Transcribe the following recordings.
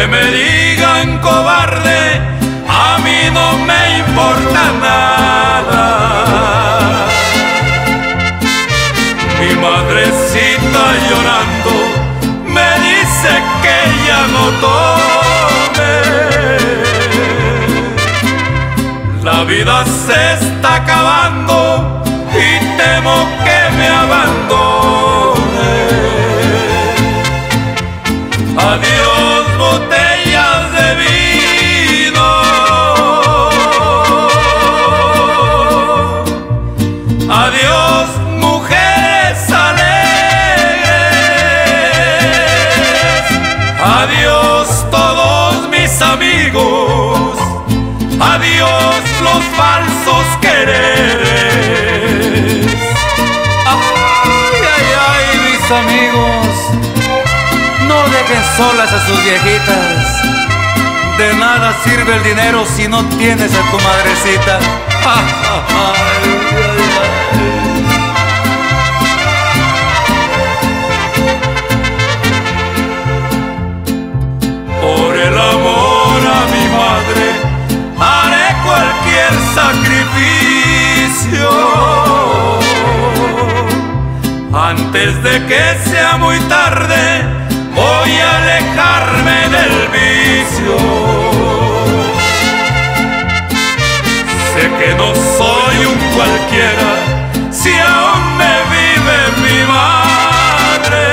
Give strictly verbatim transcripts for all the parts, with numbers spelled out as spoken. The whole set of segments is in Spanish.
aunque me digan cobarde, a mí no me importa nada. Mi madrecita llorando me dice que ya no tome. La vida se está acabando y temo que me abandone. Adiós, botellas de vino. Adiós, mujeres alegres. Adiós, todos mis amigos. Adiós, los falsos quereres. Ay, ay, ay, mis amigos, no dejen solas a sus viejitas. De nada sirve el dinero si no tienes a tu madrecita. Ay, ay, ay. Por el amor a mi madre haré cualquier sacrificio. Antes de que sea muy tarde, voy a alejarme del vicio. Sé que no soy un cualquiera si aún me vive mi madre.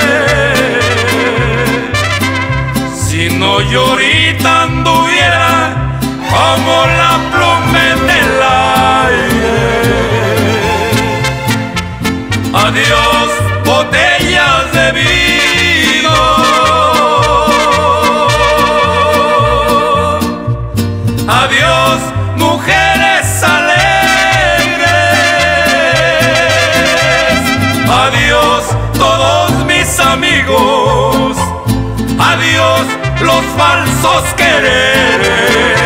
Si no yo ahorita anduviera como la pluma en el aire. Adiós, botellas de vino. Adiós, mujeres alegres. Adiós, todos mis amigos. Adiós, los falsos quereres.